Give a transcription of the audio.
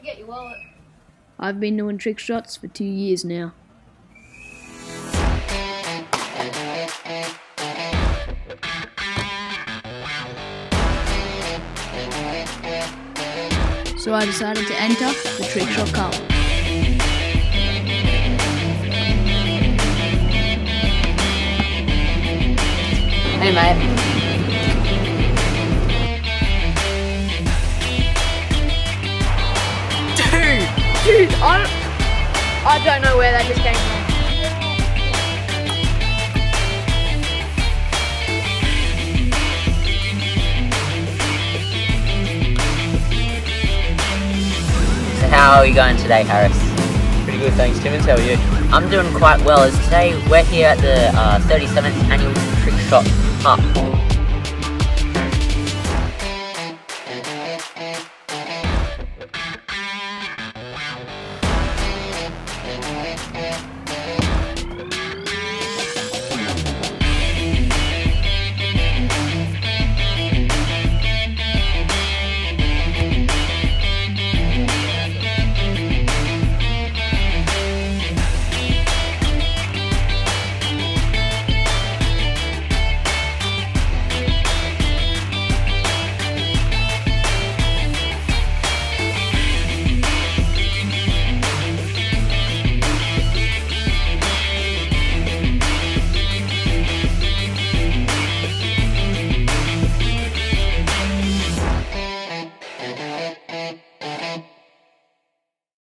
get your wallet. I've been doing trick shots for 2 years now. So I decided to enter the trick shot cup. Hey mate. Dude, I don't know where that just came from. So how are you going today, Harris? Pretty good, thanks, Timmins. How are you? I'm doing quite well, as today we're here at the 37th annual Trick Shot Cup.